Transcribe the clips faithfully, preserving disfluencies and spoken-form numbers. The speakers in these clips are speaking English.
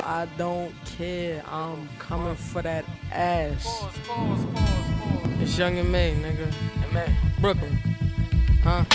I don't care. I'm coming for that ass. Pause, pause, pause, pause. It's Young and May, nigga. And man, Brooklyn. Huh?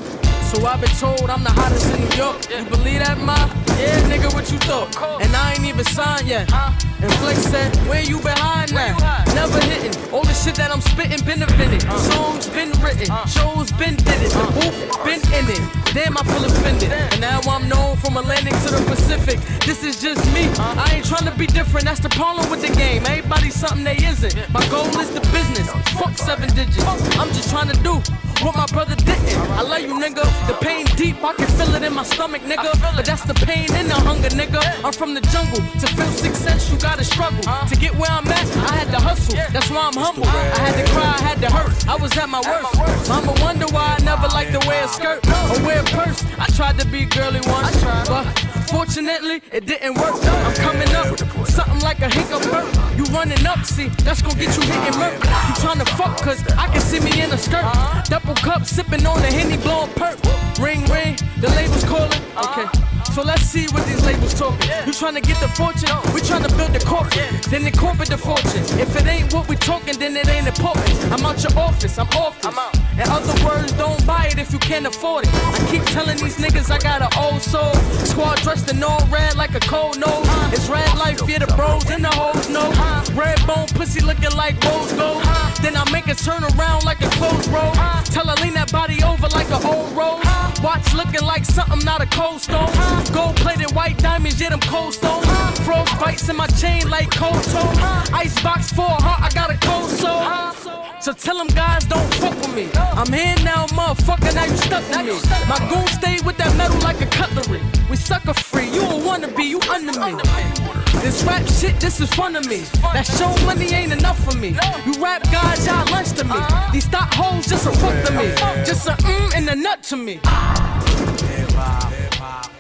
So I've been told I'm the hottest in New York. Yeah. You believe that, ma? Yeah, nigga, what you thought? And I ain't even signed yet. Huh? And Flex said, where you behind Where that? you hide? Never hitting. All the shit that I'm spitting been invented. Uh. Songs been written. Uh. Shows been did it. The Uh. booth been in it. Damn, I feel offended. Damn. And now I'm known from Atlantic to the Pacific. This is just me. Uh. I ain't trying to be different. That's the problem with the game. Everybody's something they isn't. Yeah. My goal is the business. Fuck seven digits. I'm just trying to do what my brother didn't. I love you, nigga. The pain deep, I can feel it in my stomach, nigga. But that's the pain and the hunger, nigga. I'm from the jungle. To feel success, you gotta struggle. To get where I'm at, I had to hustle. That's why I'm humble. I had to cry, I had to hurt. I was at my worst. I'ma wonder why I never liked to wear a skirt or wear a purse. I tried to be girly once, but fortunately, it didn't work. I'm coming up, something like a hiccup burp. You running up, see, that's gonna get you hitting murk. You tryna fuck, cause I can see me in a skirt. Double cup, sipping on the Henny, blowing perp. Ring, ring, the label's calling. Okay, so let's see what these labels talking. You tryna get the fortune, we tryna build the corporate. Then the corporate the fortune. If it ain't what we talking, then it ain't important. I'm out your office, I'm off this. In other words, don't buy it if you can't afford it. I keep telling these niggas I got an old soul. Squad dressed in all red like a cold nose. It's red life, yeah, the bros and the hoes know. Red bone pussy looking like rose gold. Then I make it turn around like a closed road. Tell her lean that body over like an old rose. Watch looking like something not a cold stone. Gold plated white diamonds, yeah, them cold stones. Froze bites in my chain like cold toes. Icebox for a heart, I got a cold soul. So tell them guys don't fuck with me. I'm here now, motherfucker, now you stuck with me. My goon stayed with that metal like a cutlery. We sucker free, you a wannabe, you under me. This rap shit, this is fun of me. That show money ain't enough for me. You rap guys, y'all lunch to me. These thought hoes just a fuck to me. Just a mm and a nut to me. hip hop, hip hop.